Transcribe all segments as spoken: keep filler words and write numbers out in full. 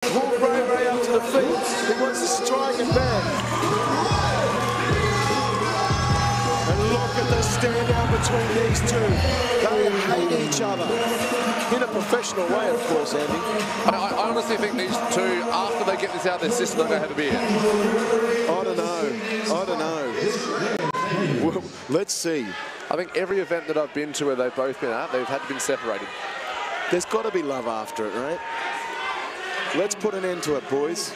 pull Ray Ray up to the feet. He wants to strike it back. And look at the standout between these two. They hate each other. In a professional way, of course, Andy. I, I honestly think these two, after they get this out of their system, they're going to have a beer. I don't know. I don't know. Well, let's see. I think every event that I've been to where they've both been at, they've had to be separated. There's got to be love after it, right? Let's put an end to it, boys.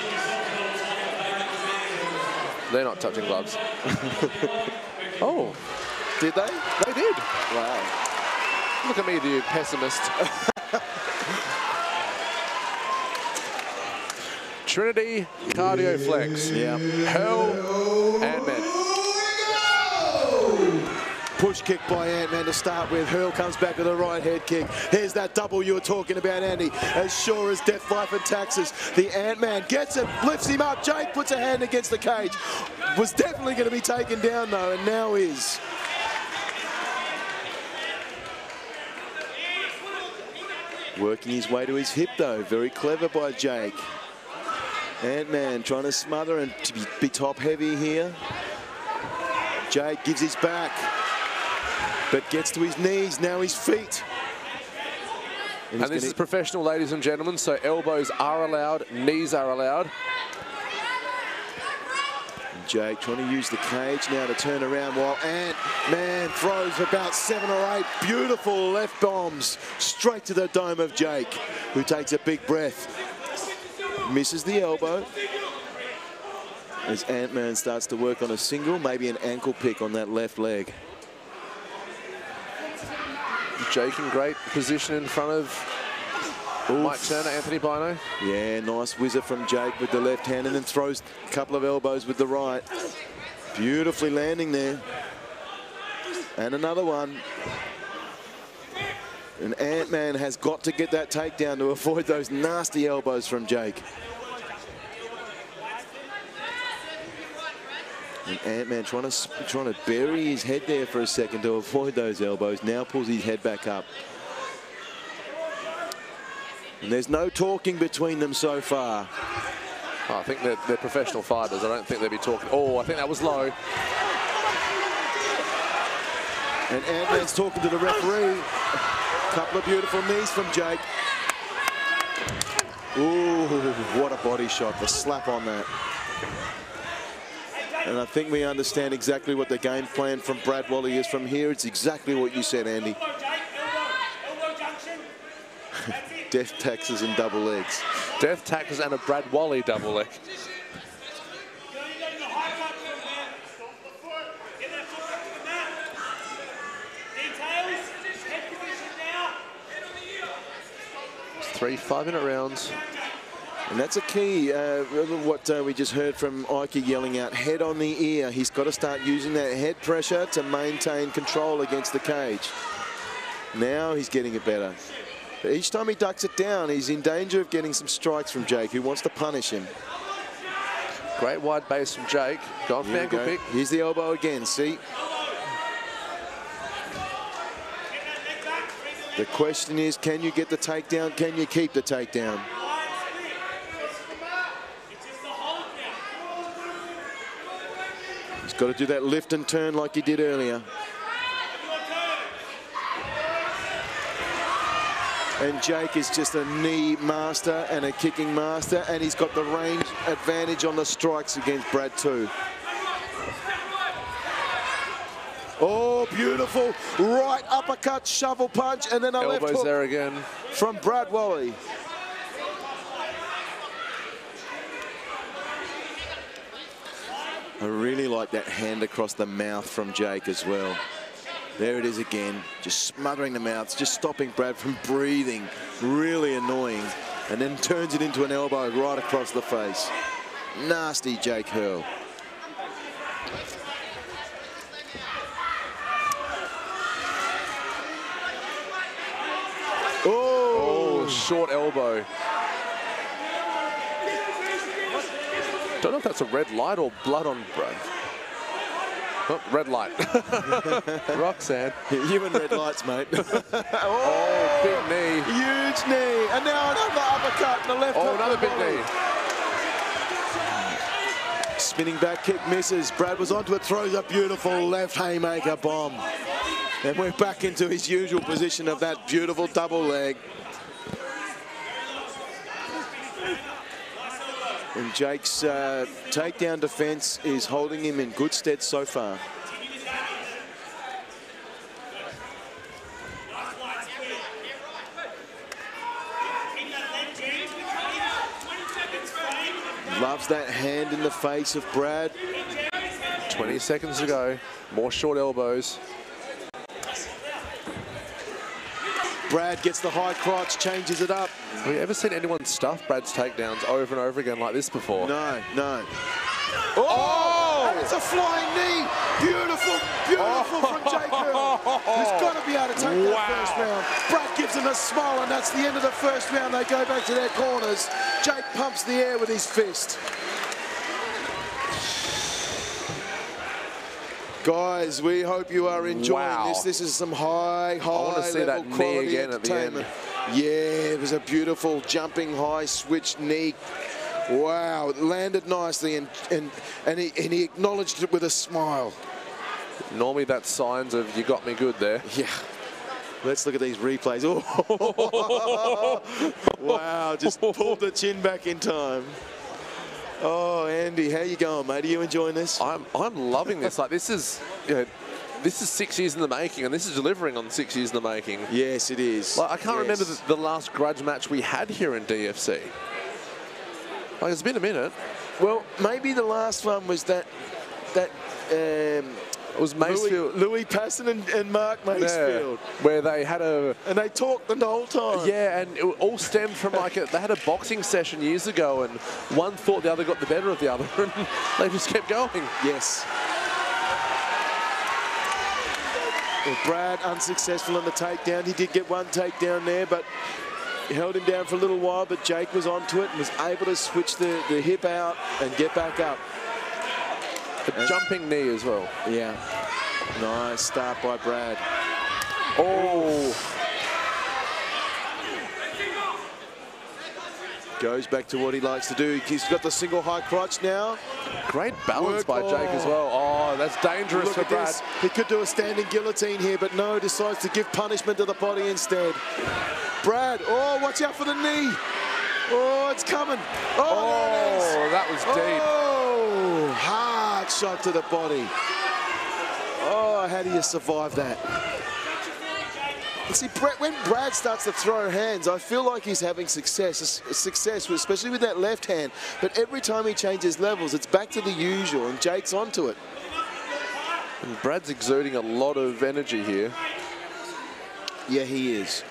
They're not touching gloves. Oh. Did they? They did. Wow. Look at me, you pessimist. Trinity, cardio flex. Yeah. Hurl, Ant-Man. Push kick by Ant-Man to start with. Hurl comes back with a right head kick. Here's that double you were talking about, Andy. As sure as death, life and taxes. The Ant-Man gets it, lifts him up. Jake puts a hand against the cage. Was definitely going to be taken down though, and now is. Working his way to his hip though. Very clever by Jake. Ant-Man trying to smother and to be, be top heavy here. Jake gives his back, but gets to his knees, now his feet. And, and this is professional, ladies and gentlemen, so elbows are allowed, knees are allowed. Jake trying to use the cage now to turn around while Ant-Man throws about seven or eight beautiful left bombs straight to the dome of Jake, who takes a big breath. Misses the elbow. As Ant-Man starts to work on a single, maybe an ankle pick on that left leg. Jake in great position in front of Oof. Mike Turner, Anthony Bino. Yeah, nice whizzer from Jake with the left hand and then throws a couple of elbows with the right. Beautifully landing there. And another one. And Ant-Man has got to get that takedown to avoid those nasty elbows from Jake. And Ant-Man trying to, trying to bury his head there for a second to avoid those elbows. Now pulls his head back up. And there's no talking between them so far. Oh, I think they're, they're professional fighters. I don't think they'll be talking. Oh, I think that was low. And Ant-Man's talking to the referee. A couple of beautiful knees from Jake. Ooh, what a body shot. The slap on that. And I think we understand exactly what the game plan from Brad Wally is from here. It's exactly what you said, Andy. Death taxes and double legs. Death taxes and a Brad Wally double leg. Three five-minute rounds. And that's a key, uh, what uh, we just heard from Ike yelling out, head on the ear. He's got to start using that head pressure to maintain control against the cage. Now he's getting it better. But each time he ducks it down, he's in danger of getting some strikes from Jake, who wants to punish him. Great wide base from Jake. Gone for the ankle pick. Here's the elbow again, see? The question is, can you get the takedown? Can you keep the takedown? He's got to do that lift and turn like he did earlier. And Jake is just a knee master and a kicking master, and he's got the range advantage on the strikes against Brad too. Oh, beautiful. Right uppercut, shovel punch, and then a Elbows left hook there again from Brad Wally. I really like that hand across the mouth from Jake as well. There it is again, just smothering the mouths, just stopping Brad from breathing. Really annoying. And then turns it into an elbow right across the face. Nasty Jake Hurl. Oh, oh short elbow. Don't know if that's a red light or blood on Brad. Oh, red light. Roxanne. You and red lights, mate. oh, oh, big knee. Huge knee. And now another uppercut in the left. Oh, another big knee. Spinning back kick misses. Brad was onto it, throws a beautiful left haymaker bomb. And we're back into his usual position of that beautiful double leg. And Jake's uh, takedown defense is holding him in good stead so far. Loves that hand in the face of Brad. twenty seconds to go. More short elbows. Brad gets the high crotch, changes it up. Have you ever seen anyone stuff Brad's takedowns over and over again like this before? No, no. Oh! oh! And it's a flying knee. Beautiful, beautiful oh. from Jake Earl. Who's got to be able to take wow. that first round. Brad gives him a smile, and that's the end of the first round. They go back to their corners. Jake pumps the air with his fist. Guys, we hope you are enjoying wow. this. This is some high, high I want to see level that quality knee again entertainment. At the end. Yeah, it was a beautiful jumping high switch knee. Wow, it landed nicely, and and and he, and he acknowledged it with a smile. Normally that's signs of you got me good there. Yeah. Let's look at these replays. Oh. Wow, just pulled the chin back in time. Oh, Andy, how you going, mate? Are you enjoying this? I'm I'm loving this. Like this is, you know, this is six years in the making, and this is delivering on six years in the making. Yes, it is. Like I can't yes. remember the, the last grudge match we had here in D F C. Like it's been a minute. Well, maybe the last one was that that. Um, It was Macefield. Louis, Louis Passon and, and Mark Macefield. Yeah, where they had a... And they talked the whole time. Yeah, and it all stemmed from like a... They had a boxing session years ago, and one thought the other got the better of the other, and they just kept going. Yes. Well, Brad unsuccessful on the takedown. He did get one takedown there, but he held him down for a little while, but Jake was onto it and was able to switch the, the hip out and get back up. A jumping knee as well. Yeah. Nice start by Brad. Oh. Goes back to what he likes to do. He's got the single high crotch now. Great balance Work. by Jake oh. as well. Oh, that's dangerous Look for at Brad. This. He could do a standing guillotine here, but no, decides to give punishment to the body instead. Brad, oh, watch out for the knee. Oh, it's coming. Oh, oh there it is. That was deep. Oh, hard shot to the body. Oh, how do you survive that? See, when Brad starts to throw hands, I feel like he's having success, success, especially with that left hand. But every time he changes levels, it's back to the usual, and Jake's onto it. And Brad's exuding a lot of energy here. Yeah, he is.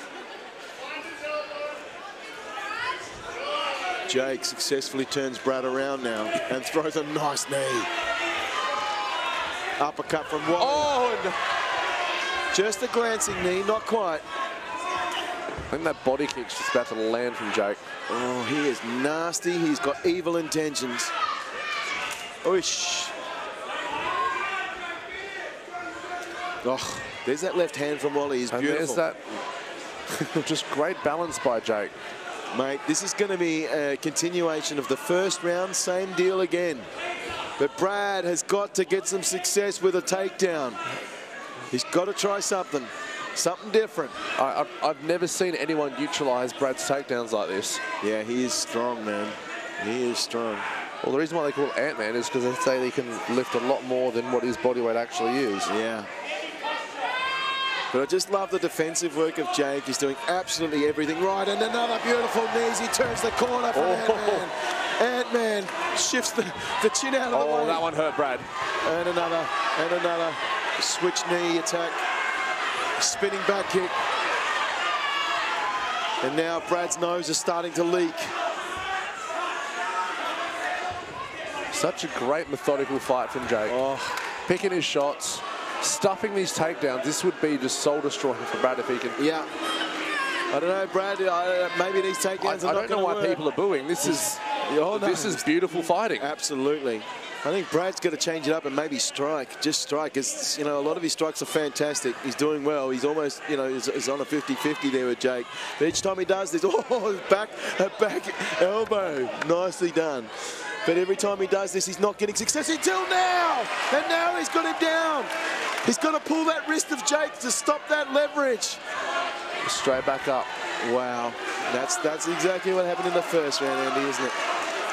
Jake successfully turns Brad around now and throws a nice knee. Uppercut from Wally. Oh, and just a glancing knee, not quite. I think that body kick's just about to land from Jake. Oh, he is nasty. He's got evil intentions. Oosh. Oh, there's that left hand from Wally. He's beautiful. And there's that just great balance by Jake. Mate, this is going to be a continuation of the first round. Same deal again. But Brad has got to get some success with a takedown. He's got to try something, something different. I, I've, I've never seen anyone neutralize Brad's takedowns like this. Yeah, he is strong, man. He is strong. Well, the reason why they call it Ant-Man is because they say he can lift a lot more than what his body weight actually is. Yeah. But I just love the defensive work of Jake. He's doing absolutely everything right. And another beautiful knees. He turns the corner for oh. Ant-Man. Ant-Man shifts the, the chin out of oh, the way. Oh, that one hurt Brad. And another, and another switch knee attack. Spinning back kick. And now Brad's nose is starting to leak. Such a great methodical fight from Jake. Oh. Picking his shots, stuffing these takedowns. This would be just soul destroying for Brad if he can. Yeah. I don't know, Brad. Uh, maybe these takedowns I, are I not don't know why work. people are booing. This is oh, no. this is beautiful fighting. Absolutely. I think Brad's got to change it up and maybe strike, just strike. Because, you know, a lot of his strikes are fantastic. He's doing well. He's almost, you know, he's, he's on a fifty fifty there with Jake. But each time he does this, oh, back, a back elbow. Nicely done. But every time he does this, he's not getting success until now. And now he's got him down. He's got to pull that wrist of Jake to stop that leverage. Straight back up. Wow. That's, that's exactly what happened in the first round, Andy, isn't it?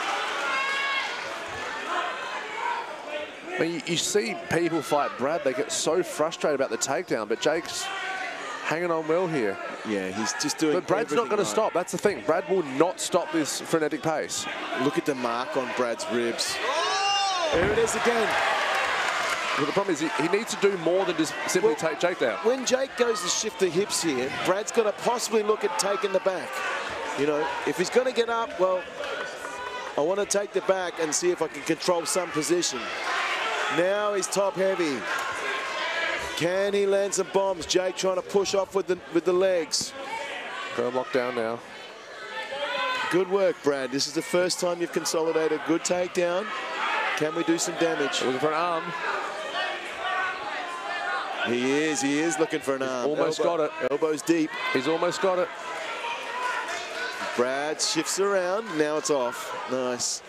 I mean, you, you see people fight Brad, they get so frustrated about the takedown, but Jake's hanging on well here. Yeah, he's just doing But Brad's not going right. to stop. That's the thing. Brad will not stop this frenetic pace. Look at the mark on Brad's ribs. There it is again. But the problem is he, he needs to do more than just simply Well, take Jake down. When Jake goes to shift the hips here, Brad's got to possibly look at taking the back. You know, if he's going to get up, well, I want to take the back and see if I can control some position. Now he's top heavy. Can he land some bombs? Jake trying to push off with the with the legs. Got him locked down now. Good work, Brad. This is the first time you've consolidated a good takedown. Can we do some damage? Looking for an arm. He is, he is looking for an arm. Almost Elbow, got it. Elbows deep. He's almost got it. Brad shifts around. Now it's off. Nice.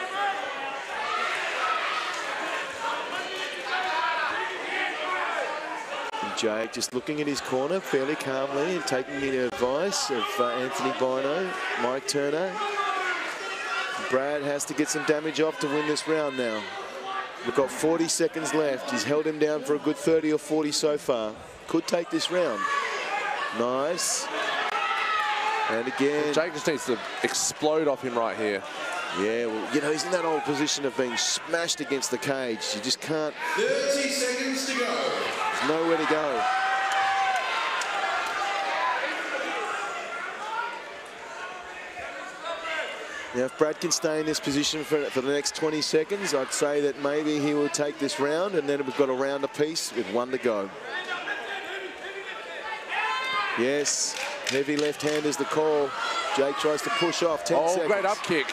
Jake just looking at his corner fairly calmly and taking the advice of uh, Anthony Bino, Mike Turner. Brad has to get some damage off to win this round now. We've got forty seconds left. He's held him down for a good thirty or forty so far. Could take this round. Nice. And again. Jake just needs to explode off him right here. Yeah, well, you know, he's in that old position of being smashed against the cage. You just can't. thirty seconds to go. There's nowhere to go. Now, if Brad can stay in this position for, for the next twenty seconds, I'd say that maybe he will take this round, and then we've got a round apiece with one to go. Yes, heavy left hand is the call. Jake tries to push off, ten oh, seconds. great up kick.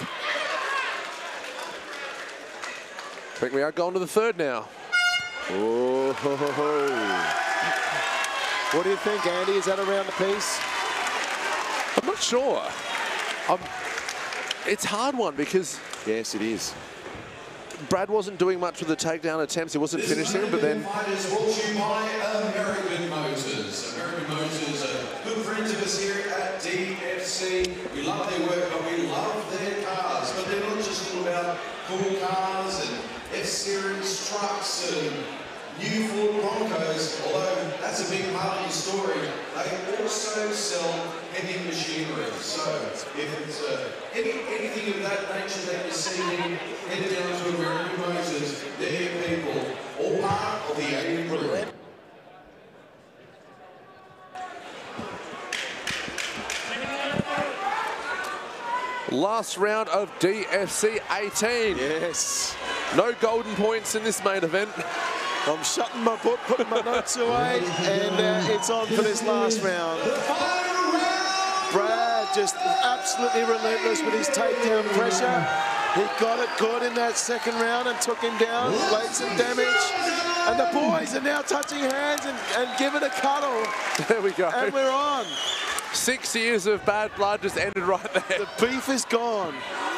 I think we are going to the third now. Oh, ho, ho, ho. What do you think, Andy? Is that around the piece? I'm not sure. I'm, it's a hard one because Yes, it is. Brad wasn't doing much with the takedown attempts. He wasn't finishing them, but then... Fighters brought to you by American Motors. American Motors are good friends of us here at D F C. We love their work, but we love their cars. But they're not just all about cool cars and F-Series trucks and new Ford Broncos, although that's a big part of your story. They also sell heavy machinery. So if it's uh, any, anything of that nature that you're seeing, head down to American Motors. They're your people, all part of the Alien Group. Last round of D F C eighteen. Yes. No golden points in this main event. I'm shutting my book, putting my notes away, and uh, it's on for this last round. Brad just absolutely relentless with his takedown pressure. He got it good in that second round and took him down, laid some damage. And the boys are now touching hands and, and giving a cuddle. There we go. And we're on. Six years of bad blood just ended right there. The beef is gone.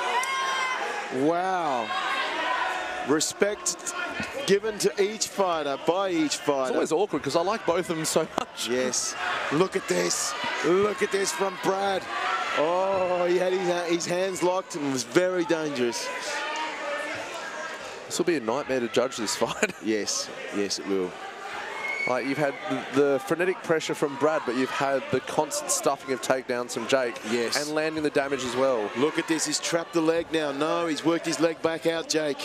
Wow. Respect given to each fighter, by each fighter. It's always awkward because I like both of them so much. Yes. Look at this. Look at this from Brad. Oh, he had his, his hands locked and was very dangerous. This will be a nightmare to judge this fight. Yes. Yes, it will. Like, you've had the, the frenetic pressure from Brad, but you've had the constant stuffing of takedowns from Jake. Yes. And landing the damage as well. Look at this. He's trapped the leg now. No, he's worked his leg back out, Jake.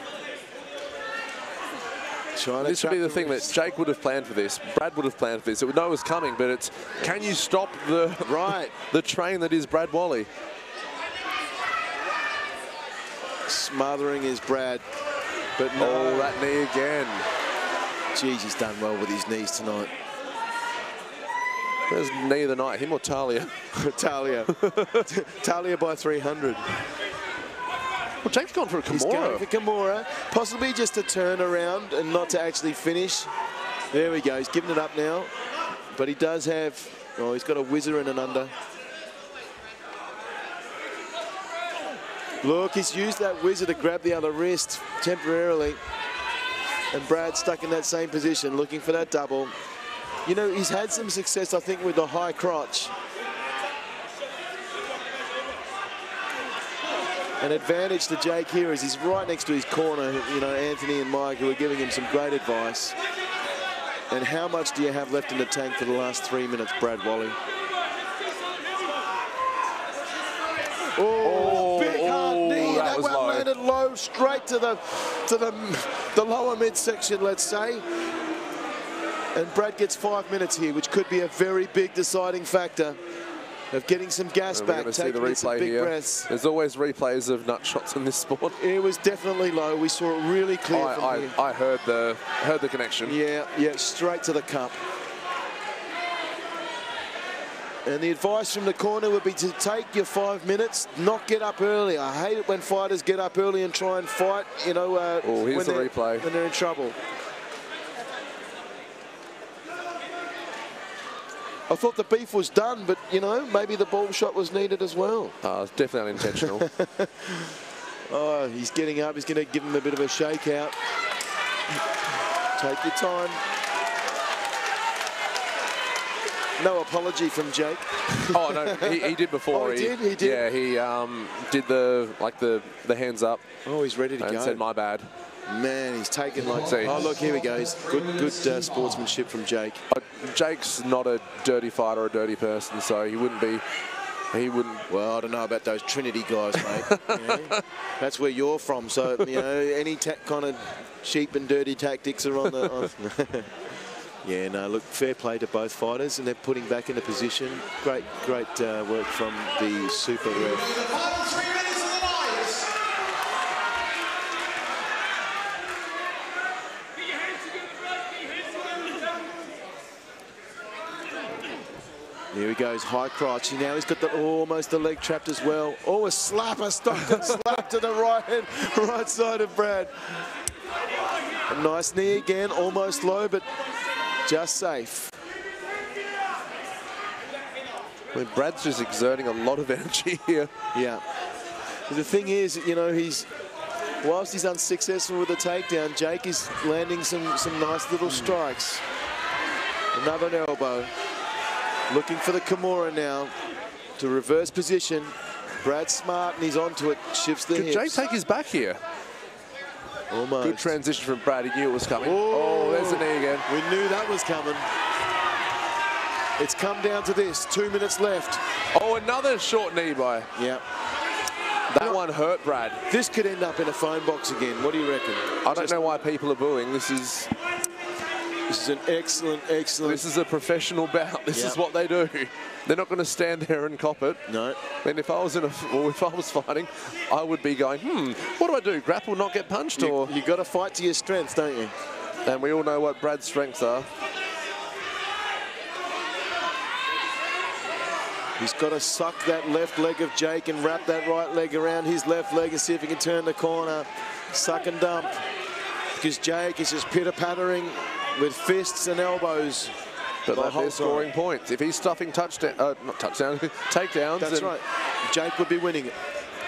Trying to This would be trap the thing that wrist. Jake would have planned for this. Brad would have planned for this. It would know it was coming, but it's, can you stop the, Right. the train that is Brad Wally? Smothering is Brad. But no. Oh, that knee again. Jeez, he's done well with his knees tonight. There's knee of the night, him or Talia? Talia. Talia by three hundred. Well, Jake's gone for a He's going Kimura. for Kimura, possibly just to turn around and not to actually finish. There we go, he's giving it up now. But he does have, oh, he's got a whizzer and an under. Look, he's used that whizzer to grab the other wrist temporarily. And Brad stuck in that same position, looking for that double. You know, he's had some success, I think, with the high crotch. An advantage to Jake here is he's right next to his corner, you know, Anthony and Mike, who are giving him some great advice. And how much do you have left in the tank for the last three minutes, Brad Wally? Oh, big hard oh, knee. that That was one low. landed low, straight to the to the the lower midsection, let's say. And Brad gets five minutes here, which could be a very big deciding factor of getting some gas And we're back, going to see the taking in some replay big here. breaths. There's always replays of nut shots in this sport. It was definitely low. We saw it really clear I, from I, here. I heard the heard the connection. Yeah, yeah, straight to the cup. And the advice from the corner would be to take your five minutes, not get up early. I hate it when fighters get up early and try and fight, you know, uh, Oh, here's when, the they're, replay. when they're in trouble. I thought the beef was done, but, you know, maybe the ball shot was needed as well. Uh, it's definitely unintentional. Oh, he's getting up. He's going to give him a bit of a shakeout. Take your time. No apology from Jake. Oh no, he, he did before. Oh, he did? He did? Yeah, he um, did the like the the hands up Oh, he's ready to and go. said my bad. Man, he's taken like... See. Oh, look, here he goes. Good good uh, sportsmanship from Jake. But Jake's not a dirty fighter or a dirty person, so he wouldn't be. He wouldn't. Well, I don't know about those Trinity guys, mate. You know, that's where you're from, so, you know, any ta kind of cheap and dirty tactics are on the... On yeah, no, look, fair play to both fighters, and they're putting back into position. Great, great uh, work from the super ref. The final three minutes of the night. Here he goes, high crotch. Now he's got the almost the leg trapped as well. Oh, a slapper, Stockton slap to the right hand, right side of Brad. A nice knee again, almost low, but just safe. I mean, Brad's just exerting a lot of energy here. Yeah. The thing is, you know, he's whilst he's unsuccessful with the takedown, Jake is landing some some nice little strikes. Another elbow. Looking for the Kimura now to reverse position. Brad's smart and he's onto it. Shifts the Could hips. Jake take his back here? Almost. Good transition from Brad. He knew it was coming. Oh, Oh, there's the knee again. We knew that was coming. It's come down to this. Two minutes left. Oh, another short knee by. Yeah. That one hurt Brad. This could end up in a phone box again. What do you reckon? I don't know why people are booing. This is This is an excellent, excellent. this is a professional bout. This Yep. is what they do. They're not going to stand there and cop it. No. I mean, if I was in a, well, if I was fighting, I would be going, hmm, what do I do? Grapple, not get punched, You, or? you got to fight to your strengths, don't you? And we all know what Brad's strengths are. He's got to suck that left leg of Jake and wrap that right leg around his left leg and see if he can turn the corner. Suck and dump. Because Jake is just pitter-pattering with fists and elbows. But the that whole they're scoring time. points. If he's stuffing touchdown, uh, not touchdown, takedowns. That's and, right. Jake would be winning it.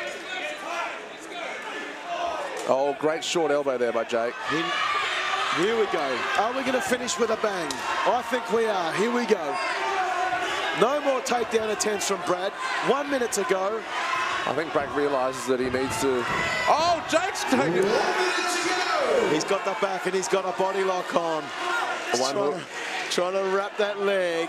Oh, great short elbow there by Jake. He, here we go. Are we going to finish with a bang? I think we are. Here we go. No more takedown attempts from Brad. One minute to go. I think Brad realises that he needs to. Oh, Jake's taking it. One minute to go. He's got the back and he's got a body lock on. A one trying, hook. to, trying to wrap that leg.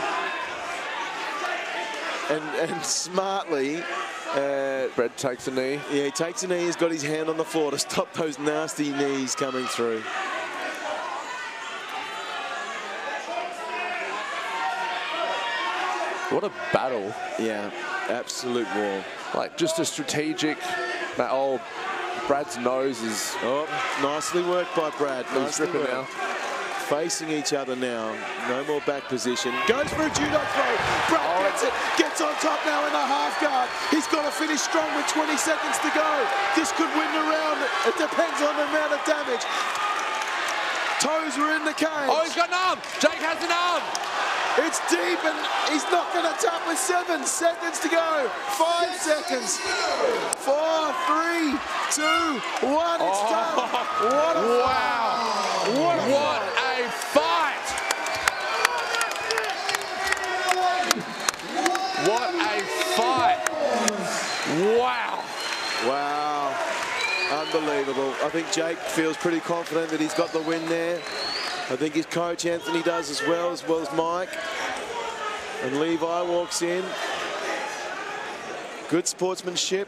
And, and smartly, uh, Brad takes a knee. yeah, he takes a knee. He's got his hand on the floor to stop those nasty knees coming through. What a battle. Yeah, absolute war. Like, just a strategic. Oh, Brad's nose is. Oh, nicely worked by Brad. He's Nicely ripping worked. now. facing each other now. No more back position. Goes for a judo throw. Brad oh, gets it. Gets on top now in the half guard. He's got to finish strong with twenty seconds to go. This could win the round. It depends on the amount of damage. Toes were in the cage. Oh, he's got an arm. Jake has an arm. It's deep and he's not going to tap with seven seconds to go. Five seconds. Four, three, two, one. It's oh, done. What a wow. fight. What a what fight. a fight. What a fight. Wow. Wow. Unbelievable. I think Jake feels pretty confident that he's got the win there. I think his coach Anthony does as well, as well as Mike. And Levi walks in. Good sportsmanship.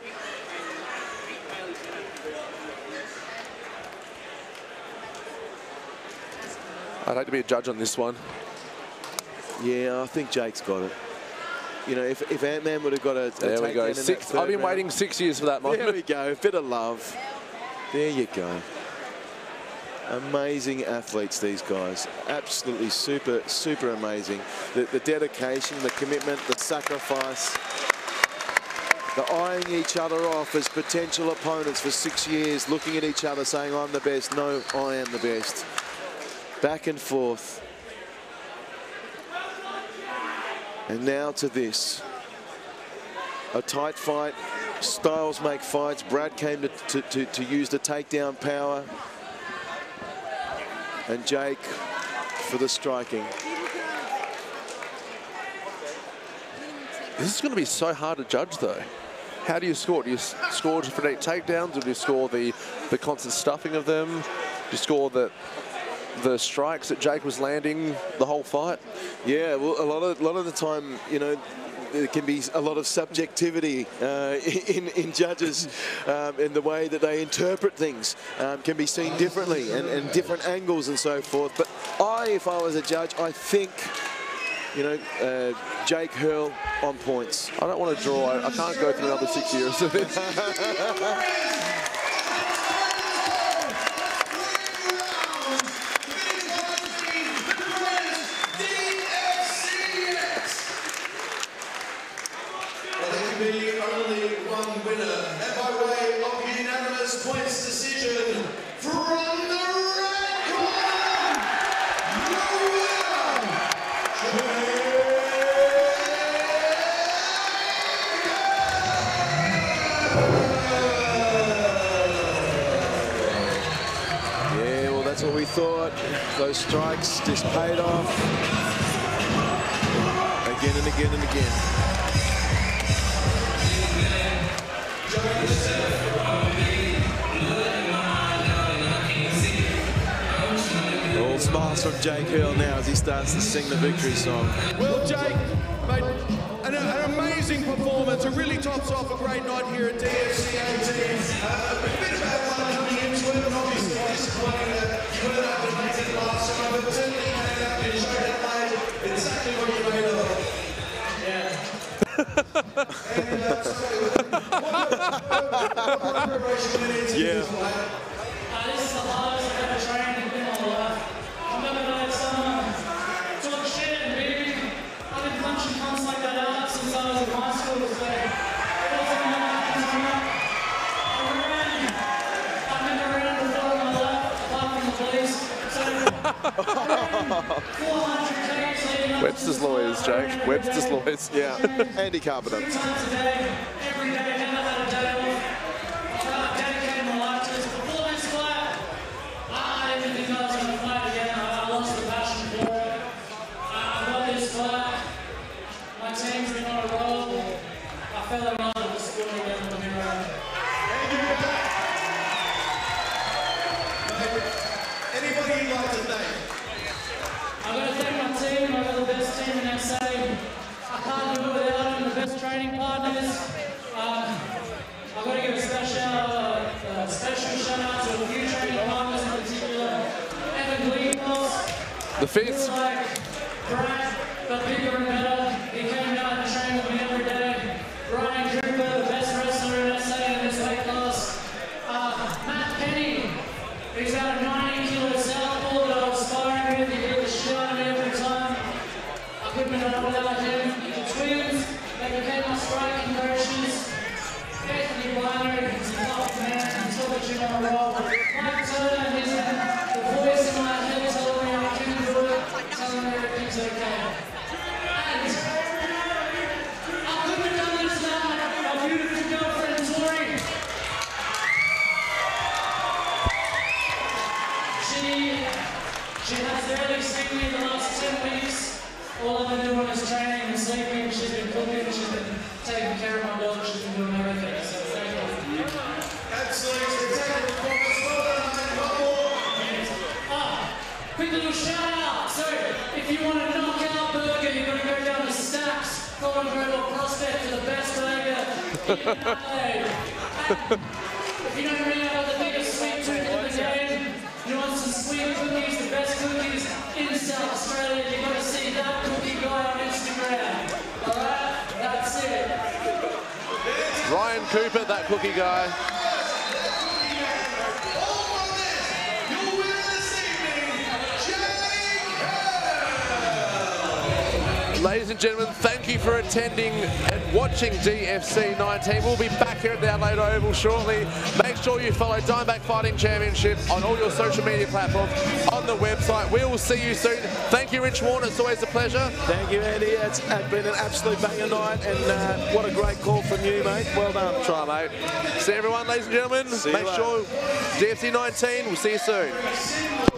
I'd like to be a judge on this one. Yeah, I think Jake's got it. You know, if, if Ant-Man would have got a, a there we go. Six, I've been round. waiting six years for that moment. There we go. A bit of love. There you go. Amazing athletes, these guys. Absolutely super, super amazing. The, the dedication, the commitment, the sacrifice. The eyeing each other off as potential opponents for six years, looking at each other saying, I'm the best. No, I am the best. Back and forth. And now to this. A tight fight. Styles make fights. Brad came to, to, to, to use the takedown power. And Jake for the striking. This is going to be so hard to judge, though. How do you score? Do you score for eight takedowns, or do you score the, the constant stuffing of them? Do you score the the strikes that Jake was landing the whole fight? Yeah, well, a lot of a lot of the time, you know, there can be a lot of subjectivity uh, in, in judges um, in the way that they interpret things um, can be seen differently and, and different angles and so forth. But I, if I was a judge, I think, you know, uh, Jake Hurl on points. I don't want to draw. I, I can't go through another six years of this. Thought those strikes just paid off again and again and again. All smiles from Jake Hurl now as he starts to sing the victory song. Well, Jake, mate, an, an amazing performance. It really tops off a great night here at D F C eighteen. Uh, a bit about one coming into it, and obviously disappointing that you weren't able to make it last time, but certainly came out and showed that players exactly what you made of. Yeah. Yeah. Uh, this is the hardest I've ever trained in my life. I've never known someone talk shit and beat me. I've been punching cunts like that out since I was in high school, so it wasn't enough to turn up. I ran. I've never ran before in my life, apart from the police. So I ran four hundred takes leading up to Webster's lawyers, Jake. Webster's lawyers. Yeah, Andy Carpenter. Three times a day, every day, never had a day off. I've dedicated my life to this performance fight. I didn't think I was going to fight again. I lost the passion for it. I got this fight. My team's been on a roll. I fell in love with the sport again on the mirror. Anybody you'd like to thank? I'm going to thank my team. I've got the best team in S A. I can't do it without them, the best training partners. Uh, I've got to give a special, uh, uh, special shout out to a few training partners, in particular Evan Gleekos. The fifth. Like Brad, but bigger and better. He came out and trained with me every day. Ryan Cooper, the best wrestler in S A in this weight class. Uh, Matt Penny, he's about a ninety kilo southpaw that I was sparring with. cooking, she's been taking care of my dog, she's been doing everything. So thank you. Absolutely spectacular performance. Well done, mate. One more. Ah, quick little shout out. So if you want a knockout burger, you've got to go down to Stacks, Colin Greenwell Prospect for the best burger in Adelaide. And if you don't really know the biggest sweet tooth in the game, you want some sweet cookies, the best cookies in South Australia, you've got to see that cookie guy on Instagram. Alright, that's it. Ryan Cooper, that cookie guy. Your winner this evening, Jake. Ladies and gentlemen, thank you for attending and watching D F C nineteen. We'll be back here at the Adelaide Oval shortly. Make sure you follow Diamondback Fighting Championship on all your social media platforms, on the website. We will see you soon. Thank you, Rich Warner. It's always a pleasure. Thank you, Andy. It's been an absolute banger night, and uh, what a great call from you, mate. Well done. Try, mate. See everyone, ladies and gentlemen. See you Make later. sure D F C nineteen. We'll see you soon.